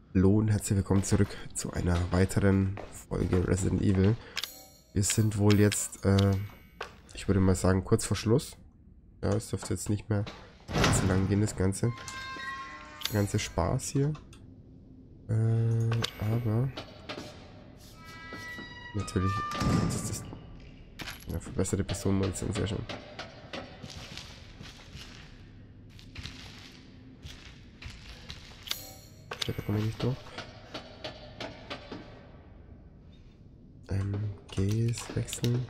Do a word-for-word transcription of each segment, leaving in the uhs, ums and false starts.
Hallo und herzlich willkommen zurück zu einer weiteren Folge Resident Evil. Wir sind wohl jetzt, äh, ich würde mal sagen, kurz vor Schluss. Ja, es dürfte jetzt nicht mehr zu lang gehen, das Ganze. Der ganze Spaß hier. Äh, aber natürlich ist das eine verbesserte Personenmunition, sehr schön. Okay, da komme ich nicht durch. Ähm, Gs wechseln.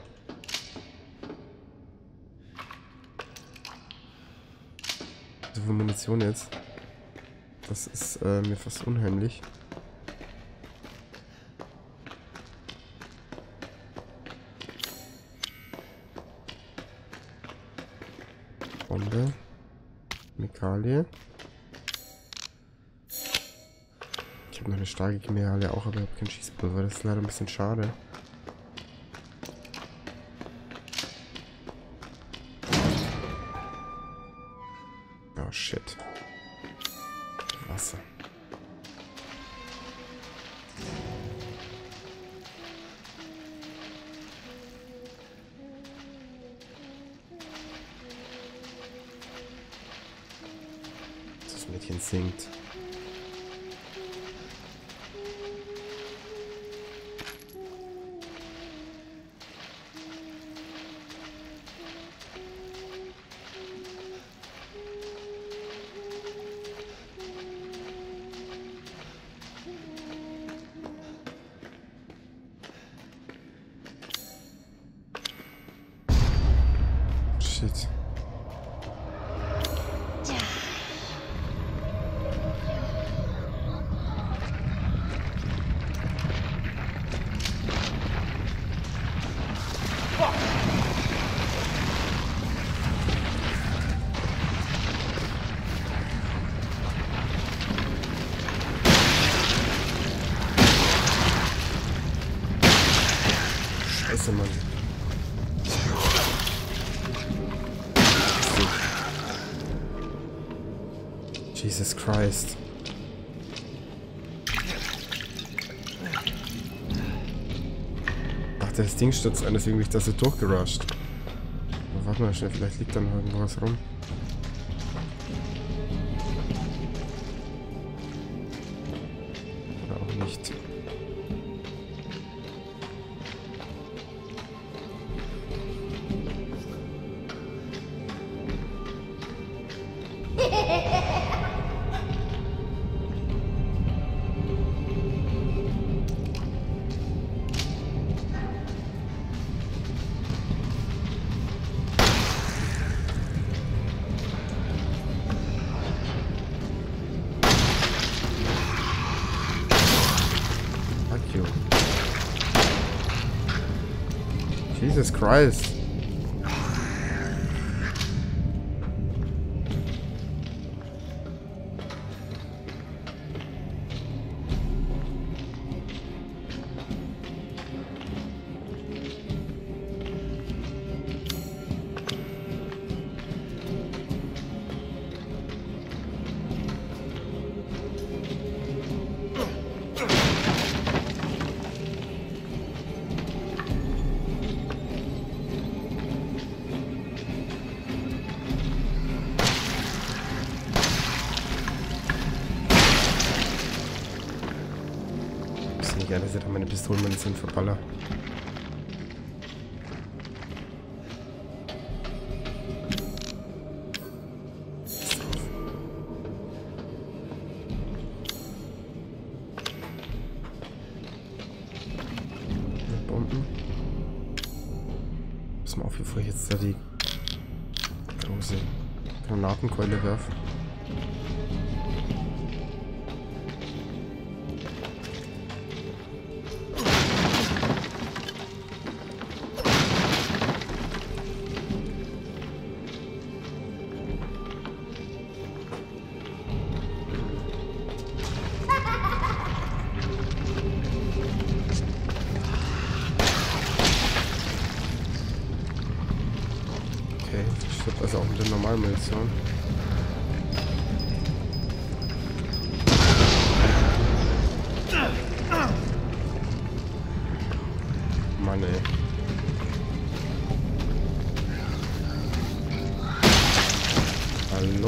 So viel Munition jetzt. Das ist äh, mir fast unheimlich. Bombe. Chemikalie. Ich habe noch eine starke Chemikalie auch, aber ich habe kein Schießpulver. Das ist leider ein bisschen schade. Oh shit. Wasser. Das Mädchen singt. Shit. Scheiße, Mann. Jesus Christ. Ach, das Ding stürzt ein, deswegen bin ich da so durchgerusht. Aber warte mal schnell, vielleicht liegt da noch irgendwas rum. Oder auch nicht. Fuck you. Jesus Christ. Ja, das ist ja meine Pistolenmunition verballer. Bomben. Pass mal auf, bevor ich jetzt da die große Granatenkeule werfe. Okay, das stirbt also auch mit der normalen Munition.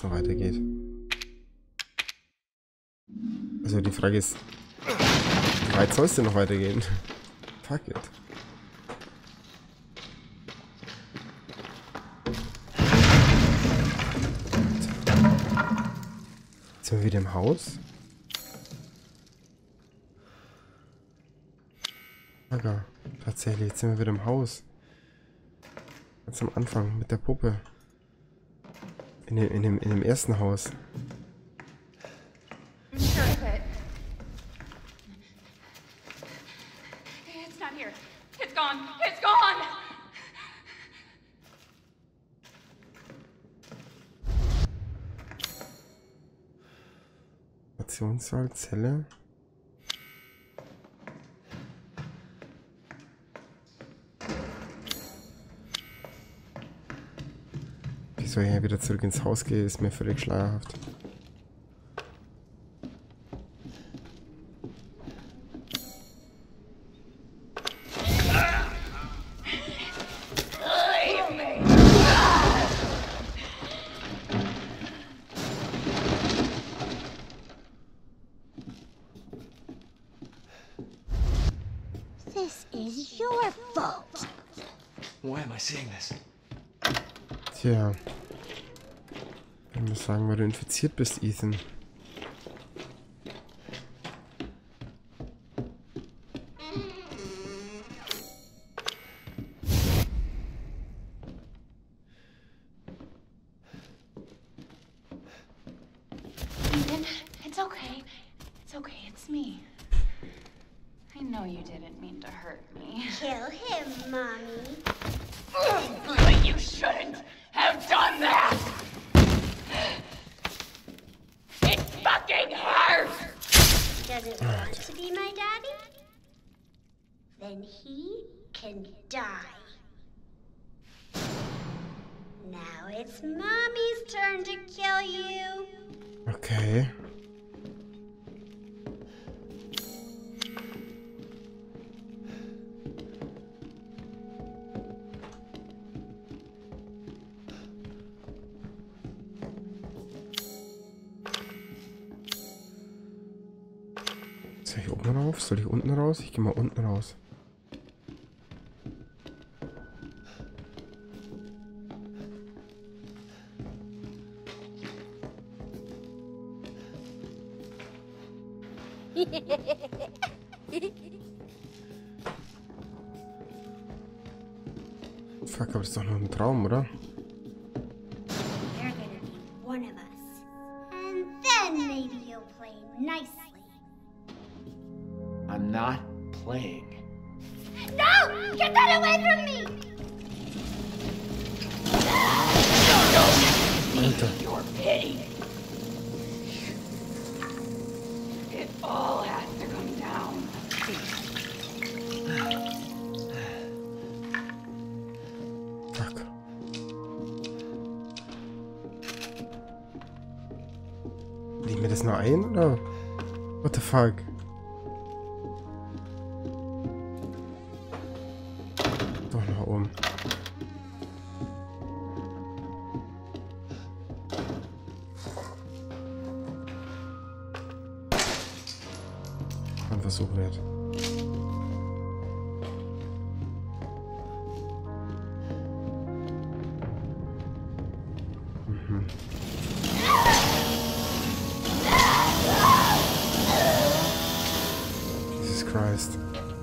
es noch weitergeht. Also die Frage ist, wie weit soll es denn noch weitergehen? Fuck it. Jetzt sind wir wieder im Haus. Aga, tatsächlich, jetzt sind wir wieder im Haus. Ganz am Anfang mit der Puppe. In dem, in dem, in dem ersten Haus. I'm sure of it. It's not here. It's gone. It's gone. Stationssaal, Zelle. Wieso ich hier wieder zurück ins Haus gehe, ist mir völlig schleierhaft. This is your fault. Why am I seeing this? Tja. Ich muss sagen, weil du infiziert bist, Ethan. Ethan, it's okay. It's okay. It's me. I know you didn't mean to hurt me. Kill him, Mommy. But you shouldn't have done that! It fucking hurts! Doesn't want to be my daddy? Then he can die. Now it's Mommy's turn to kill you. Okay. Soll ich oben rauf? Soll ich unten raus? Ich gehe mal unten raus. Fuck, aber das ist doch nur ein Traum, oder? You're gonna be one of us. And then maybe you'll play nicely. I'm not playing. No! Get that away from me! Alter. Your pity. It all has to come down. Fuck. Legen wir das nur ein, oder? What the fuck? Doch nach oben. Ein Versuch wert. Mhm. Jesus Christ.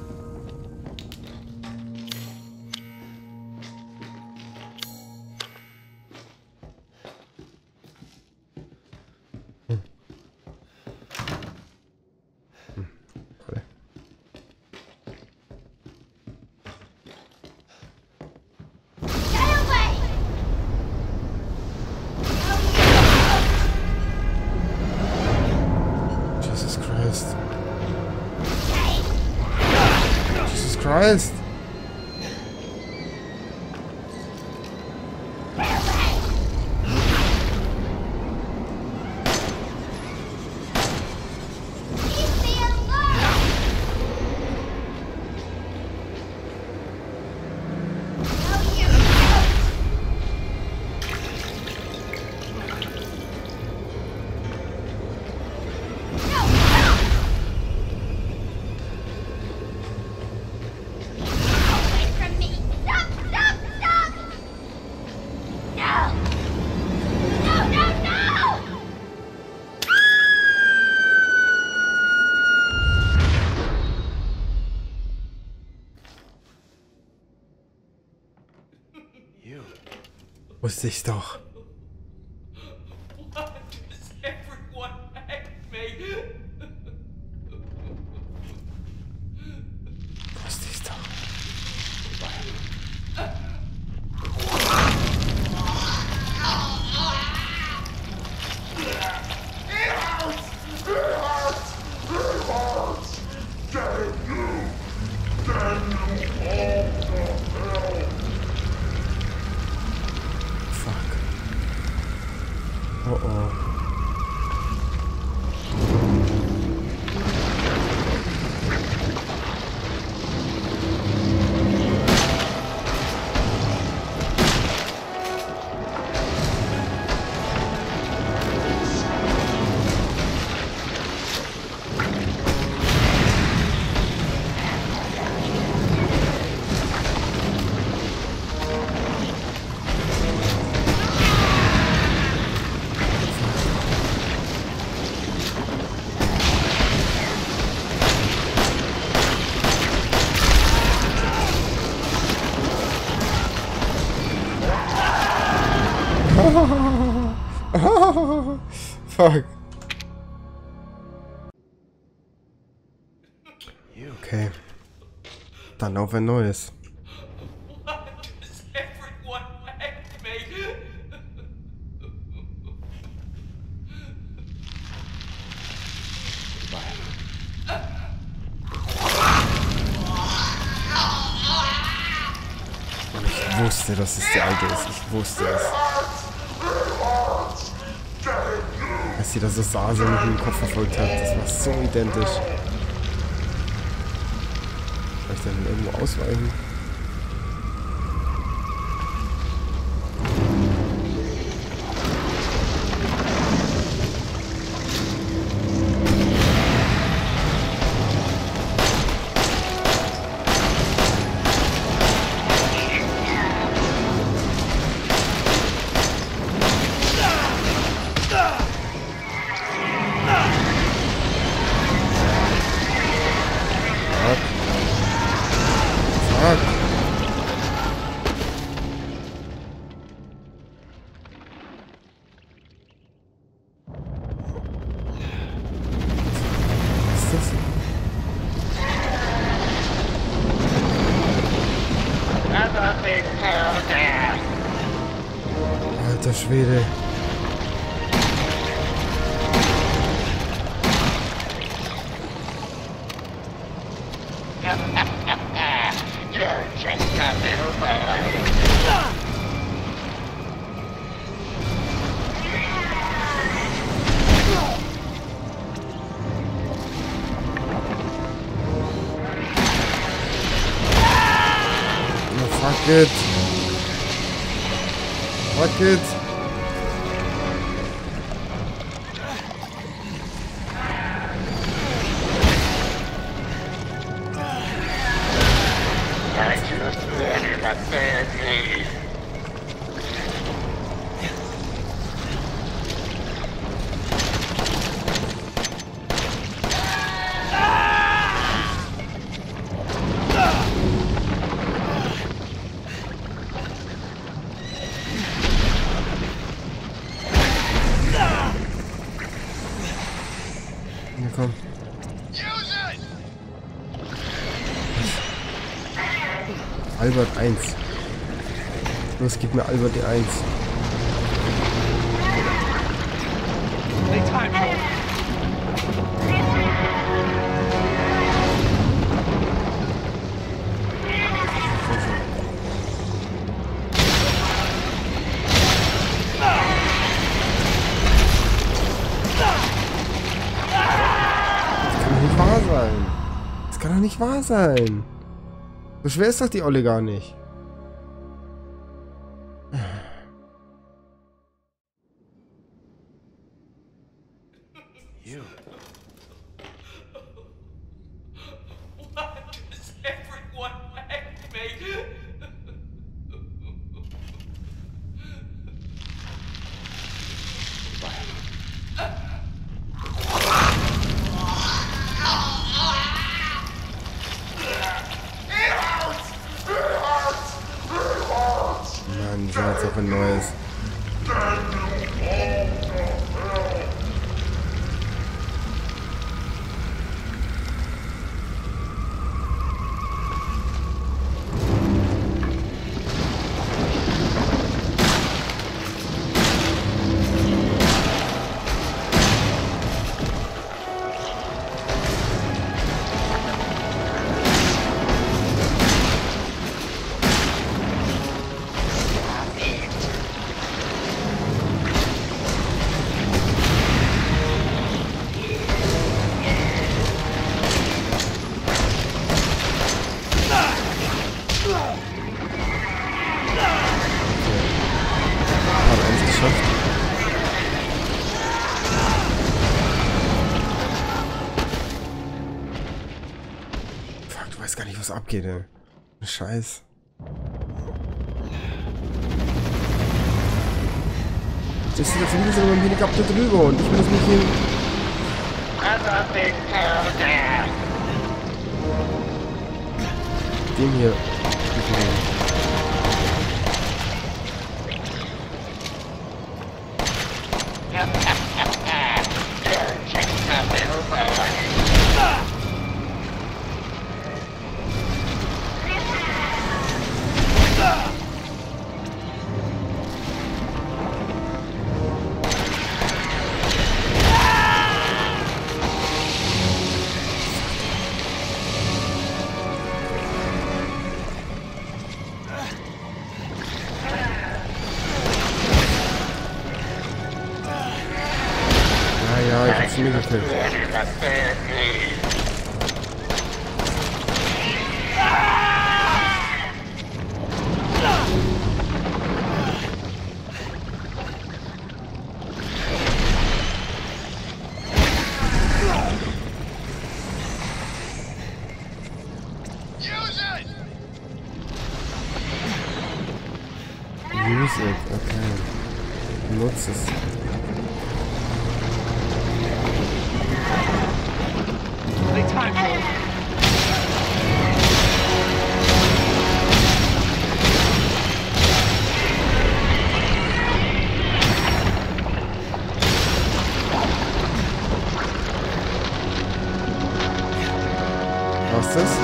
Hm. Hm. Toll. Get away! Jesus Christ. Jesus Christ. Leave me alone! No, you don't! Wusste ich doch. Why does everyone hate me? Wusste ich doch. Fuck. Oh oh. Fuck. Okay. Dann auf ein neues. Why does everyone hate me? Ich wusste, dass es der alte ist. Ich wusste es. Als sie das so sah, so mit dem Kopf verfolgt hat, das war so identisch. Soll ich dann irgendwo ausweichen? Fuck. Was ist das? Alter Schwede. Fuck it. Fuck it. Ja, komm. Albert eins. Los, gib mir Albert die eins. Das kann doch nicht wahr sein. So schwer ist doch die Olle gar nicht. You. Why does everyone hate me? Mann, sie hat auf ein neues. Ich weiß gar nicht, was abgeht, ey. Scheiß. Das ist der Fliegen sind beim Helikopter drüber und ich muss mich hier... Dem hier... Ja, ich hab's mir gekillt. Use it, okay. Nutze es. Was ist das?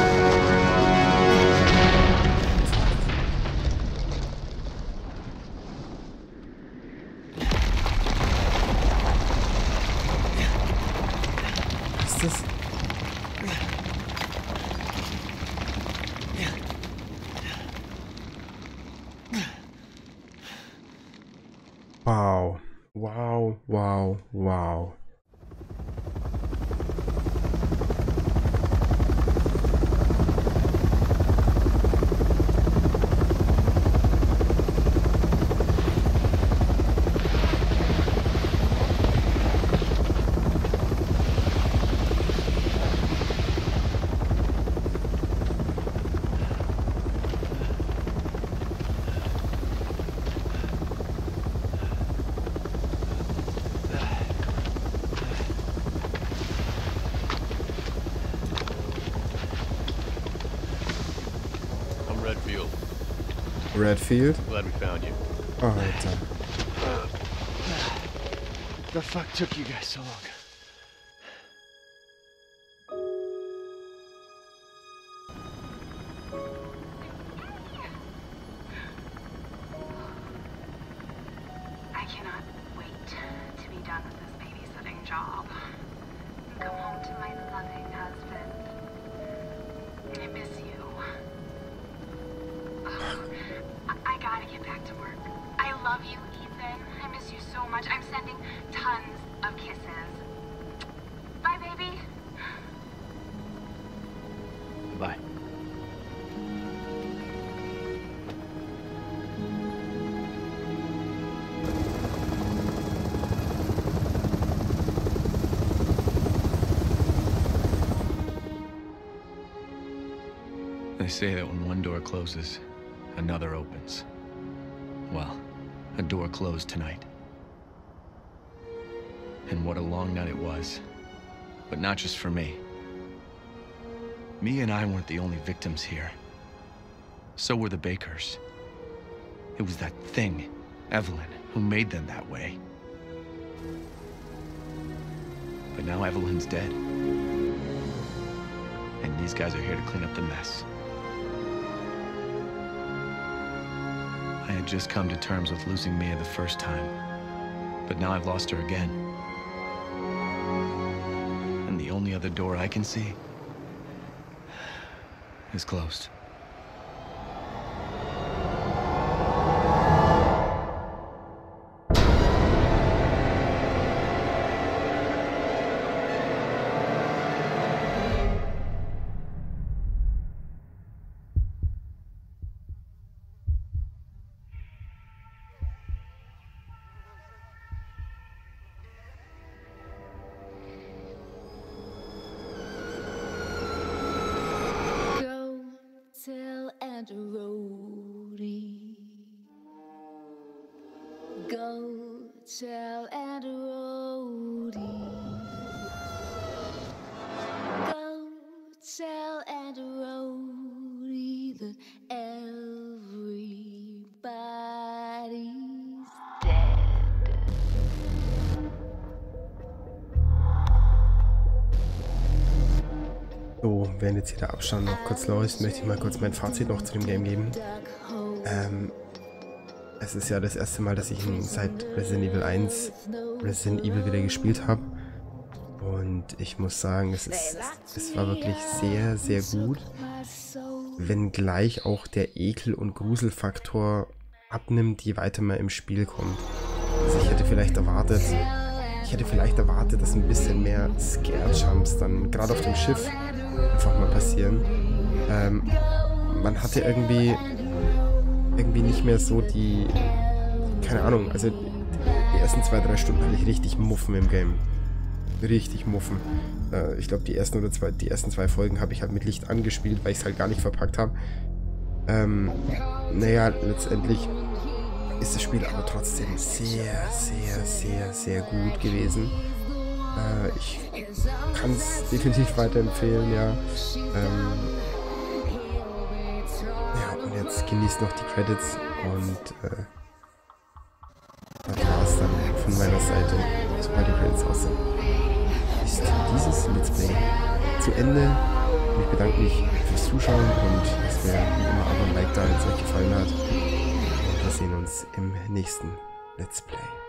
Was ist das? Wow. Wow, wow, wow. Redfield. Redfield? Glad we found you. Oh, Alter. The fuck took you guys so long? I cannot wait to be done with this babysitting job and come home to my loving husband. I miss you. Oh, I, I gotta get back to work. I love you, Ethan. I miss you so much. I'm sending tons of kisses. Bye, baby. Bye. They say that when one door closes, another opens. Well, a door closed tonight. And what a long night it was. But not just for me. Me and I weren't the only victims here. So were the Bakers. It was that thing Evelyn, who made them that way. But now Evelyn's dead. And these guys are here to clean up the mess. I had just come to terms with losing Mia the first time, but now I've lost her again. And the only other door I can see is closed. Go tell Aunt Rhodey. Go tell Aunt Rhodey that everybody's dead. So, während jetzt hier der Abstand noch kurz läuft, möchte ich mal kurz mein Fazit noch zu dem Game geben. Ähm, es ist ja das erste Mal, dass ich seit Resident Evil eins Resident Evil wieder gespielt habe. Und ich muss sagen, es, ist, es war wirklich sehr, sehr gut. Wenngleich auch der Ekel- und Gruselfaktor abnimmt, je weiter man im Spiel kommt. Also ich hätte vielleicht erwartet, ich hätte vielleicht erwartet, dass ein bisschen mehr Scare-Jumps dann gerade auf dem Schiff einfach mal passieren. Ähm, man hatte irgendwie irgendwie nicht mehr so die, keine Ahnung, also die ersten zwei, drei Stunden hatte ich richtig Muffen im Game. Richtig Muffen. Äh, ich glaube, die ersten oder zwei, die ersten zwei Folgen habe ich halt mit Licht angespielt, weil ich es halt gar nicht verpackt habe. Ähm, naja, letztendlich ist das Spiel aber trotzdem sehr, sehr, sehr, sehr gut gewesen. Äh, ich kann es definitiv weiterempfehlen, ja. Ähm, ja, und jetzt genießt noch die Credits und äh, das war's dann von meiner Seite, sobald die Credits aus sind. Ist dieses Let's Play zu Ende. Und ich bedanke mich fürs Zuschauen und lasst mir wie immer Abo und Like da, wenn es euch gefallen hat. Und wir sehen uns im nächsten Let's Play.